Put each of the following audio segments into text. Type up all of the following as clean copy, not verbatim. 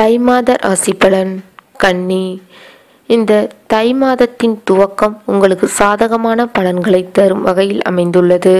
தை மாத ராசி பலன். கன்னி. இந்த தை மாதத்தின் துவக்கம் உங்களுக்கு சாதகமான பலன்களை தரும் வகையில் அமைந்துள்ளது.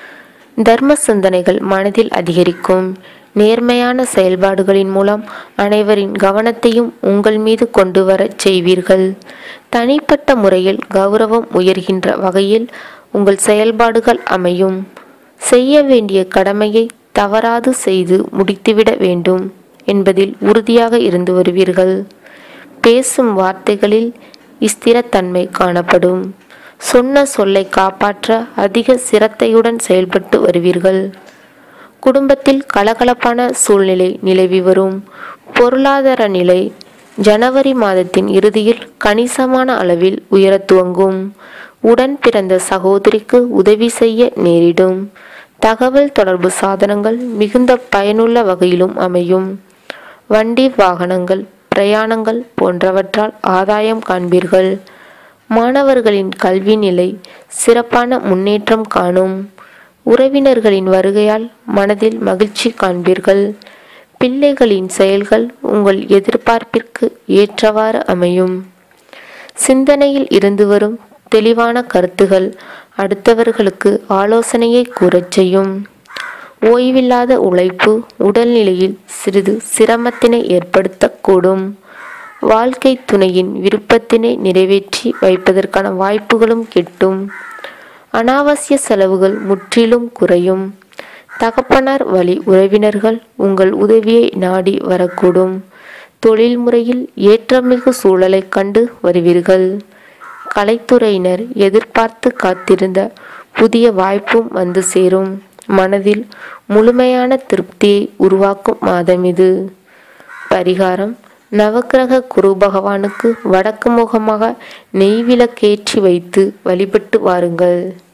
தர்ம சிந்தனைகள் மனதில் அதிகரிக்கும். நேர்மையான செயல்பாடுகளின் மூலம் அனைவரின் கவனத்தையும் உங்கள் மீது கொண்டு வரச் செய்வீர்கள். தனிப்பட்ட முறையில் கௌரவம் உயர்கின்ற வகையில் உங்கள் செயல்பாடுகள் அமையும். செய்ய வேண்டிய கடமையை தவறாது செய்து முடித்துவிட வேண்டும் என்பதில் உறுதியாக இருந்து வருவீர்கள். பேசும் வார்த்தைகளில் ஸ்திரத்தன்மை காணப்படும். சொன்ன சொல்லை காப்பாற்ற அதிக சிரத்தையுடன் செயல்பட்டு வருவீர்கள். குடும்பத்தில் கலகலப்பான சூழ்நிலை நிலவி வரும். பொருளாதார நிலை ஜனவரி மாதத்தின் இறுதியில் கணிசமான அளவில் உயரத் துவங்கும். உடன் பிறந்த சகோதரிக்கு உதவி செய்ய நேரிடும். தகவல் தொடர்பு சாதனங்கள் மிகுந்த பயனுள்ள வகையிலும் அமையும். வண்டி வாகனங்கள் பிரயாணங்கள் போன்றவற்றால் ஆதாயம் காண்பீர்கள். மாணவர்களின் கல்வி நிலை சிறப்பான முன்னேற்றம் காணும். உறவினர்களின் வருகையால் மனதில் மகிழ்ச்சி காண்பீர்கள். பிள்ளைகளின் செயல்கள் உங்கள் எதிர்பார்ப்பிற்கு ஏற்றவாறு அமையும். சிந்தனையில் இருந்து வரும் தெளிவான கருத்துகள் அடுத்தவர்களுக்கு ஆலோசனையை கூறச் செய்யும். ஓய்வில்லாத உழைப்பு உடல்நிலையில் சிறிது சிரமத்தினை ஏற்படுத்தக்கூடும். வாழ்க்கை துணையின் விருப்பத்தினை நிறைவேற்றி வைப்பதற்கான வாய்ப்புகளும் கிட்டும். அனாவசிய செலவுகள் முற்றிலும் குறையும். தகப்பனார் வழி உறவினர்கள் உங்கள் உதவியை நாடி வரக்கூடும். தொழில் முறையில் ஏற்றமிகு சூழலை கண்டு வருவீர்கள். கலைத்துறையினர் எதிர்பார்த்து காத்திருந்த புதிய வாய்ப்பும் வந்து சேரும். மனதில் முழுமையான திருப்தியை உருவாக்கும் மாதம் இது. பரிகாரம்: நவக்கிரக குரு பகவானுக்கு வடக்கு முகமாக நெய் விளக்கேற்றி வைத்து வழிபட்டு வாருங்கள்.